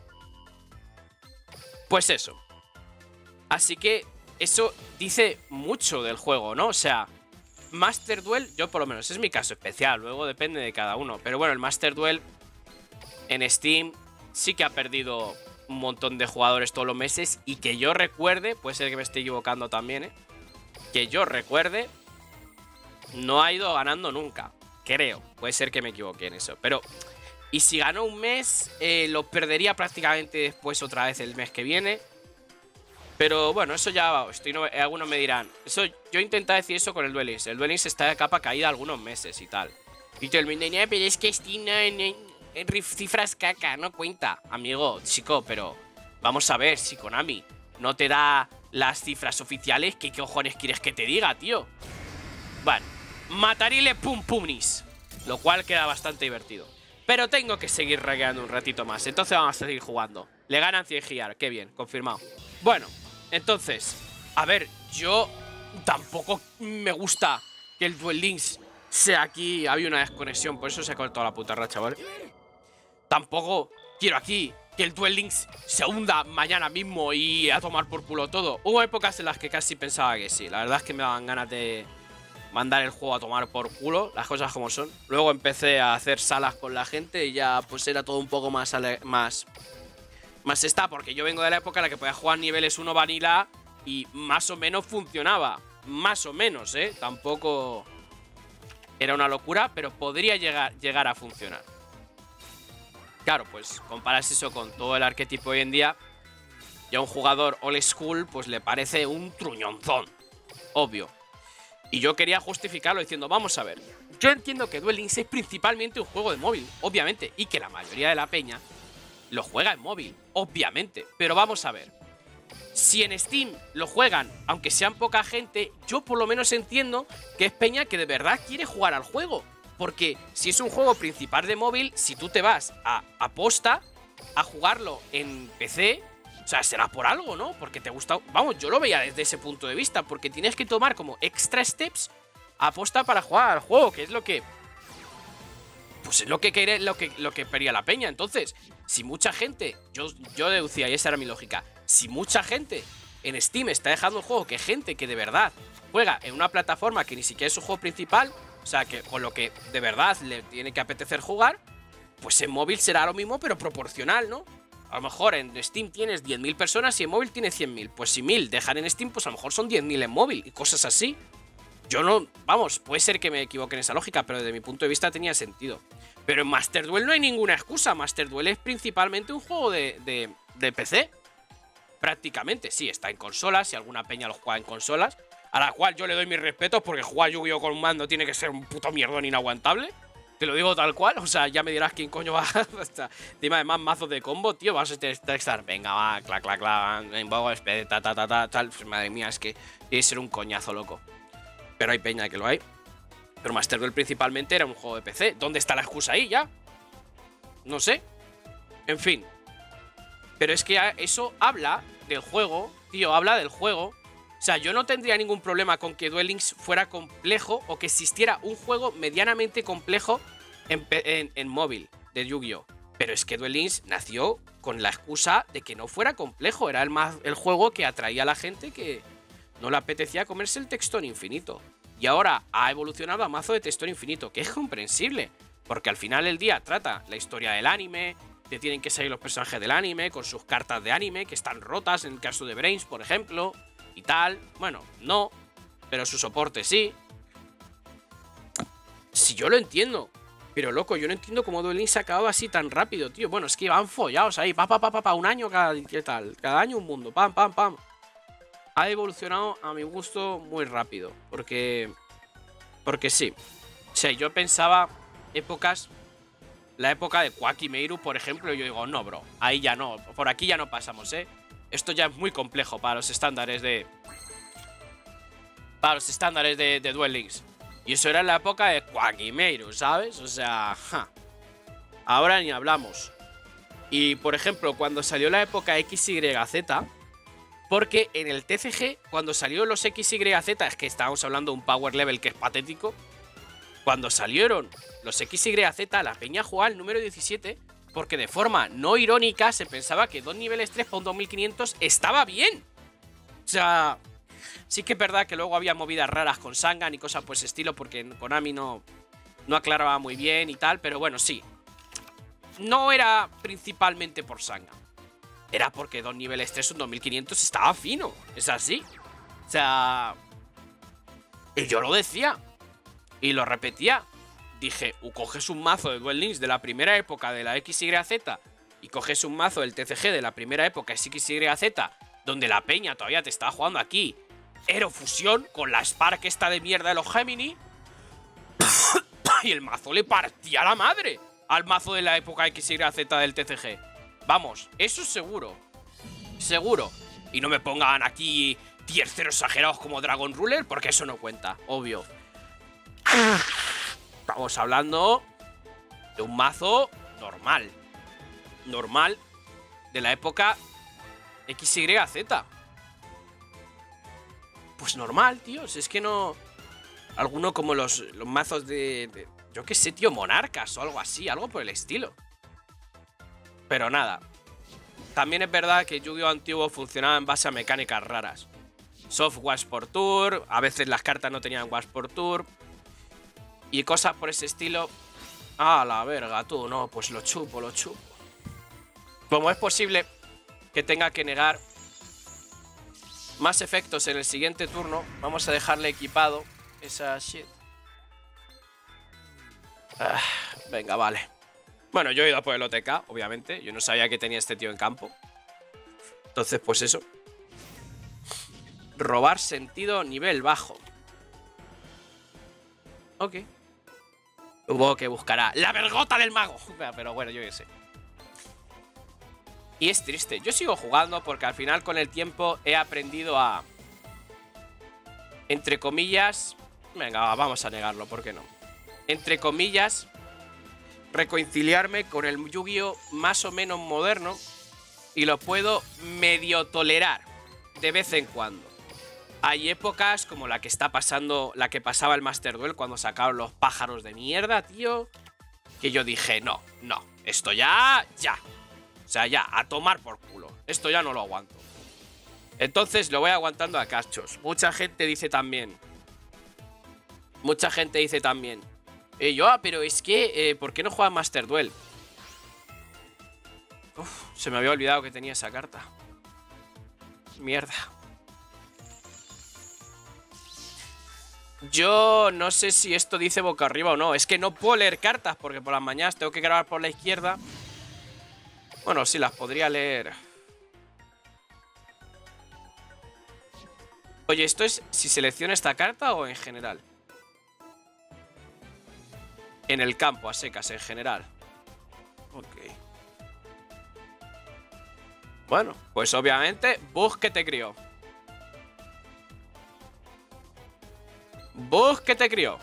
Pues eso. Así que eso dice mucho del juego, ¿no? O sea, Master Duel, yo por lo menos, es mi caso especial. Luego depende de cada uno. Pero bueno, el Master Duel en Steam sí que ha perdido un montón de jugadores todos los meses. Y que yo recuerde, puede ser que me esté equivocando también, ¿eh? Que yo recuerde, no ha ido ganando nunca. Creo, puede ser que me equivoque en eso. Pero, y si ganó un mes, lo perdería prácticamente después otra vez el mes que viene. Pero bueno, eso ya, algunos me dirán. Eso, yo intenté decir eso con el Duel Links. El Duel Links está de capa caída algunos meses y tal. Y todo el mundo, pero es que Steam en cifras caca, no cuenta. Amigo, chico, pero vamos a ver, si Konami no te da las cifras oficiales, ¿qué cojones quieres que te diga, tío? Bueno, Matarile Pum Pumnis, lo cual queda bastante divertido. Pero tengo que seguir regueando un ratito más, entonces vamos a seguir jugando. Le ganan 100 Gear, qué bien, confirmado. Bueno, entonces, a ver, yo tampoco me gusta que el Duel Links sea aquí. Había una desconexión, por eso se ha cortado la puta racha, ¿vale? Tampoco quiero aquí que el Duel Links se hunda mañana mismo y a tomar por culo todo. Hubo épocas en las que casi pensaba que sí. La verdad es que me daban ganas de mandar el juego a tomar por culo, las cosas como son. Luego empecé a hacer salas con la gente y ya pues era todo un poco más está, porque yo vengo de la época en la que podía jugar niveles 1 vanilla y más o menos funcionaba. Más o menos, ¿eh? Tampoco era una locura, pero podría llegar a funcionar. Claro, pues comparas eso con todo el arquetipo hoy en día y a un jugador old school pues le parece un truñonzón, obvio. Y yo quería justificarlo diciendo, vamos a ver, yo entiendo que Duel Links es principalmente un juego de móvil, obviamente, y que la mayoría de la peña lo juega en móvil, obviamente. Pero vamos a ver. Si en Steam lo juegan, aunque sean poca gente, yo por lo menos entiendo que es peña que de verdad quiere jugar al juego. Porque si es un juego principal de móvil, si tú te vas a posta a jugarlo en PC, o sea, será por algo, ¿no? Porque te gusta... Vamos, yo lo veía desde ese punto de vista, porque tienes que tomar como extra steps a posta para jugar al juego, que es lo que... Pues es lo que quería la peña. Entonces, si mucha gente... Yo deducía, y esa era mi lógica. Si mucha gente en Steam está dejando el juego, que gente que de verdad juega en una plataforma que ni siquiera es su juego principal, o sea, que con lo que de verdad le tiene que apetecer jugar, pues en móvil será lo mismo, pero proporcional, ¿no? A lo mejor en Steam tienes 10.000 personas y en móvil tienes 100.000. Pues si 1.000 dejan en Steam, pues a lo mejor son 10.000 en móvil y cosas así. Yo no... Vamos, puede ser que me equivoque en esa lógica, pero desde mi punto de vista tenía sentido. Pero en Master Duel no hay ninguna excusa. Master Duel es principalmente un juego de PC. Prácticamente, sí, está en consolas. Si alguna peña lo juega en consolas, a la cual yo le doy mis respetos, porque jugar Yu-Gi-Oh con un mando tiene que ser un puto mierdón inaguantable. Te lo digo tal cual, o sea, ya me dirás quién coño va hasta encima de más mazos de combo, tío, vas a estar, venga, va, clac, clac, clac, en bogo, tal, pues, madre mía, es que tiene que ser un coñazo loco. Pero hay peña que lo hay. Pero Master Duel principalmente era un juego de PC. ¿Dónde está la excusa ahí ya? No sé. En fin. Pero es que eso habla del juego, tío, habla del juego. O sea, yo no tendría ningún problema con que Duel Links fuera complejo o que existiera un juego medianamente complejo en móvil de Yu-Gi-Oh! Pero es que Duel Links nació con la excusa de que no fuera complejo. Era el juego que atraía a la gente que no le apetecía comerse el textón infinito. Y ahora ha evolucionado a mazo de textón infinito, que es comprensible. Porque al final del día trata la historia del anime, te tienen que salir los personajes del anime con sus cartas de anime que están rotas, en el caso de Brains, por ejemplo, y tal. Bueno, no, pero su soporte sí. Si yo lo entiendo. Pero loco, yo no entiendo cómo Duel Links se ha acabado así tan rápido, tío. Bueno, es que van follados ahí, un año cada año un mundo, pam, pam, pam. Ha evolucionado a mi gusto muy rápido, porque sí. O sea, yo pensaba épocas, la época de Quackimeiru, por ejemplo, y yo digo, no, bro, ahí ya no, por aquí ya no pasamos, ¿eh? Esto ya es muy complejo para los estándares de... de Duel Links. Y eso era en la época de Quackimeiru, ¿sabes? O sea, ja. Ahora ni hablamos. Y, por ejemplo, cuando salió la época XYZ... Porque en el TCG, cuando salió los XYZ, es que estábamos hablando de un power level que es patético. Cuando salieron los XYZ, la peña jugaba el número 17 porque de forma no irónica se pensaba que 2 niveles 3 para un 2500 estaba bien. O sea, sí que es verdad que luego había movidas raras con Sangan y cosas por ese estilo porque Konami no aclaraba muy bien y tal, pero bueno, sí. No era principalmente por Sangan. Era porque 2 niveles 3, un 2500 estaba fino. Es así. O sea... Y yo lo decía. Y lo repetía. Dije, coges un mazo de Duel Links de la primera época de la XYZ y coges un mazo del TCG de la primera época de XYZ, donde la peña todavía te estaba jugando aquí Aerofusión con la Spark esta de mierda de los Gemini. Y el mazo le partía la madre al mazo de la época XYZ del TCG. Vamos, eso es seguro. Seguro. Y no me pongan aquí tier 0 exagerados como Dragon Ruler, porque eso no cuenta, obvio. Estamos hablando de un mazo normal. Normal de la época XYZ. Pues normal, tío. Si es que no... Alguno como los mazos de... Yo qué sé, tío, monarcas o algo así. Algo por el estilo. Pero nada. También es verdad que Yu-Gi-Oh! Antiguo funcionaba en base a mecánicas raras. Soft Wash por Tour. A veces las cartas no tenían Wash por Tour. Y cosas por ese estilo. Ah, la verga, tú. No, pues lo chupo, lo chupo. ¿Cómo es posible que tenga que negar más efectos en el siguiente turno? Vamos a dejarle equipado esa shit. Venga, vale. Bueno, yo he ido a por el OTK, obviamente. Yo no sabía que tenía este tío en campo. Entonces, pues eso. Robar sentido nivel bajo. Ok. Supongo que buscará la vergota del mago. Pero bueno, yo qué sé. Y es triste. Yo sigo jugando porque al final con el tiempo he aprendido a, entre comillas... Venga, vamos a negarlo, ¿por qué no? Entre comillas, reconciliarme con el Yu-Gi-Oh más o menos moderno y lo puedo medio tolerar de vez en cuando. Hay épocas como la que está pasando, la que pasaba el Master Duel cuando sacaron los pájaros de mierda, tío, que yo dije, no, esto ya. O sea, ya, a tomar por culo. Esto ya no lo aguanto. Entonces lo voy aguantando a cachos. Mucha gente dice también. Pero es que, ¿por qué no juega Master Duel? Uf, se me había olvidado que tenía esa carta. Mierda. Yo no sé si esto dice boca arriba o no. Es que no puedo leer cartas porque por las mañanas tengo que grabar por la izquierda. Bueno, sí, las podría leer. Oye, ¿esto es si selecciono esta carta o en general? En el campo, a secas, en general. Ok. Bueno, pues obviamente, Bug que te crió. Bug que te crió.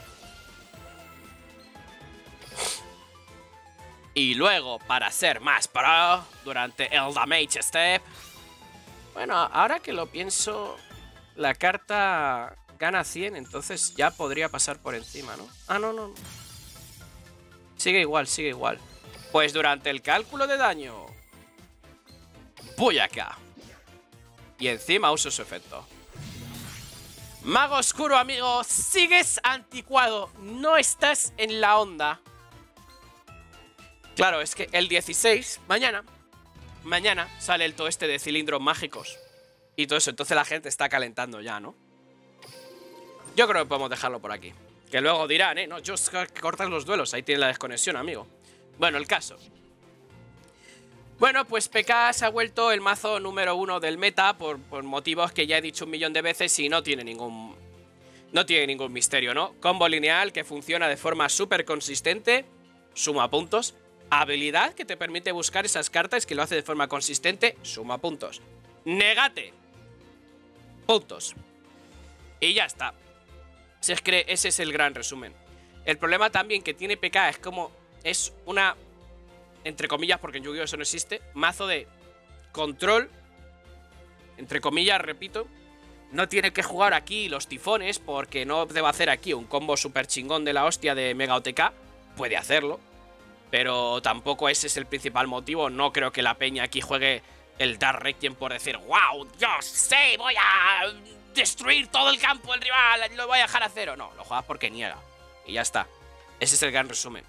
Y luego, para ser más pro, durante el Damage Step... Bueno, ahora que lo pienso, la carta gana 100, entonces ya podría pasar por encima, ¿no? Ah, no. Sigue igual. Pues durante el cálculo de daño... voy acá. Y encima uso su efecto. Mago Oscuro, amigo, sigues anticuado. No estás en la onda. Claro, es que el 16, mañana sale todo este de cilindros mágicos. Y todo eso, entonces la gente está calentando ya, ¿no? Yo creo que podemos dejarlo por aquí. Que luego dirán, no, just cortas los duelos. Ahí tiene la desconexión, amigo. Bueno, el caso. Bueno, pues PK se ha vuelto el mazo número 1 del meta por motivos que ya he dicho 1.000.000 de veces y no tiene ningún misterio, ¿no? Combo lineal que funciona de forma súper consistente, suma puntos. Habilidad que te permite buscar esas cartas que lo hace de forma consistente, suma puntos. Negate. Puntos. Y ya está. Si es que ese es el gran resumen. El problema también que tiene PK es como... es una... entre comillas, porque en Yu-Gi-Oh eso no existe, mazo de control, entre comillas, repito. No tiene que jugar aquí los tifones porque no debe hacer aquí un combo super chingón de la hostia de Mega OTK. Puede hacerlo, pero tampoco ese es el principal motivo. No creo que la peña aquí juegue el Dark Requiem por decir ¡wow! ¡Yo sé! ¡Voy a destruir todo el campo del rival! ¡Lo voy a dejar a cero! No, lo juegas porque niega. Y ya está. Ese es el gran resumen.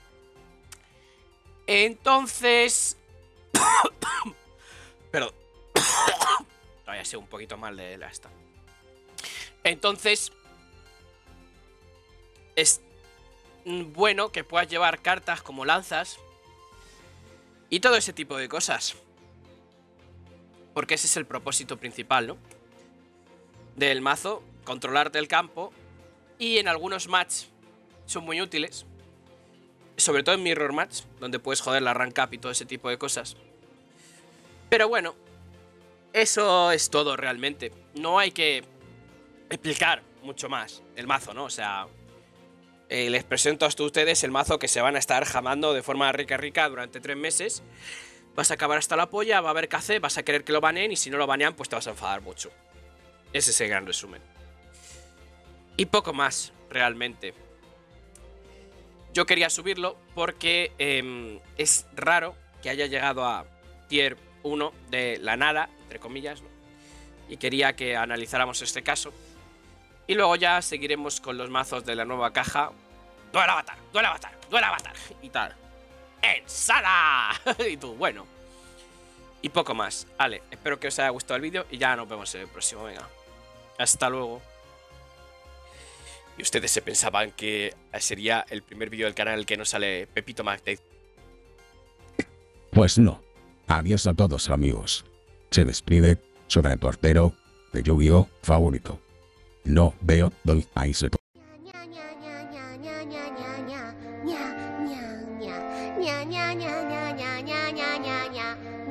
Entonces... Perdón. Todavía sé un poquito mal de la esta. Entonces... es bueno que puedas llevar cartas como lanzas y todo ese tipo de cosas. Porque ese es el propósito principal, ¿no? Del mazo, controlarte el campo. Y en algunos matches son muy útiles. Sobre todo en Mirror Match, donde puedes joder la rank up y todo ese tipo de cosas. Pero bueno, eso es todo realmente. No hay que explicar mucho más el mazo, ¿no? O sea, les presento a ustedes el mazo que se van a estar jamando de forma rica durante 3 meses. Vas a acabar hasta la polla, va a haber KC, vas a querer que lo baneen y si no lo banean pues te vas a enfadar mucho. Ese es el gran resumen. Y poco más, realmente. Yo quería subirlo porque es raro que haya llegado a tier 1 de la nada, entre comillas, ¿no? Y quería que analizáramos este caso. Y luego ya seguiremos con los mazos de la nueva caja. ¡Duel Avatar! ¡Duel Avatar! ¡Duel Avatar! Y tal. ¡En sala! Y tú, bueno. Y poco más. Vale, espero que os haya gustado el vídeo y ya nos vemos en el próximo. Venga. Hasta luego. Y ustedes se pensaban que sería el primer vídeo del canal en el que no sale Pepito McDade. Pues no. Adiós a todos, amigos. Se despide su reportero de Yu-Gi-Oh favorito. No veo Doll Ice. nya nya nya nya nya nya nya nya nya nya nya nya